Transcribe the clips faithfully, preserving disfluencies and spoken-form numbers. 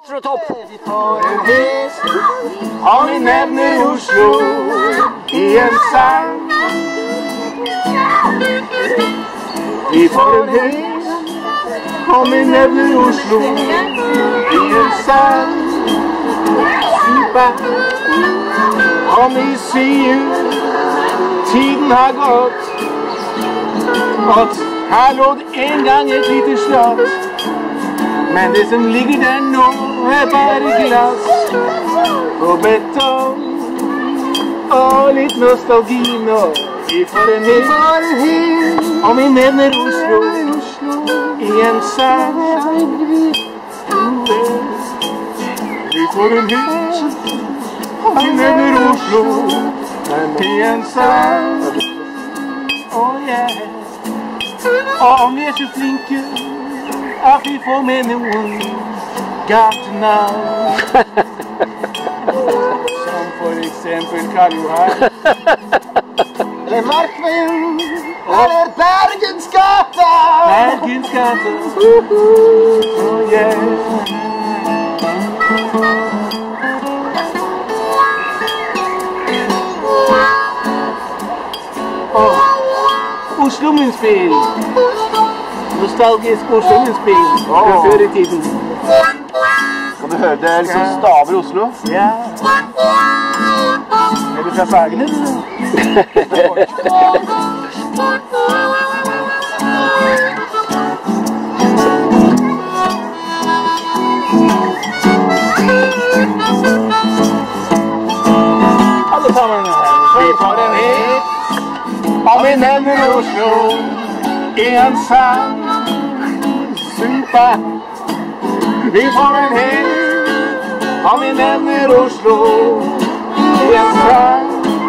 Slå topp! Vi tar en hest, og vi nevner Oslo i en sang. Vi får en hest, og vi nevner Oslo i en sang. Super, og vi sier tiden har gått, at her lå det en gang et lite slott. Men det som ligger der nå er bare glass og betong og litt nostalgi nå. Vi får en hest, og vi nevner Oslo i en sang. Vi får en hest, og vi nevner Oslo i en sang. Oh yeah. Og om vi er så flinke at vi får med noen gatenavn. Som for eksempel Karl Johan. Eller Markveien. Eller Bergensgata. Bergensgata. Oh yeah. Oh, Oslo-munnspill. Nostalgisk Oslo-munnspill fra før i tiden. Kan du høre det liksom staver Oslo? Ja. Er du fra Sagene, du? Alle sammen her. Vi tar en hit, og vi nevner Oslo i en sang. Super. Vi får en hit, og vi nevner Oslo i en sang.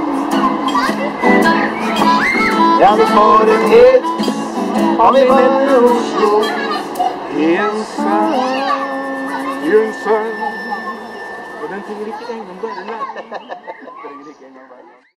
Ja, vi får en hit, og vi nevner Oslo i en sang. I en sang. Og den trenger ikke engang bare nær. Den trenger ikke engang bare nær.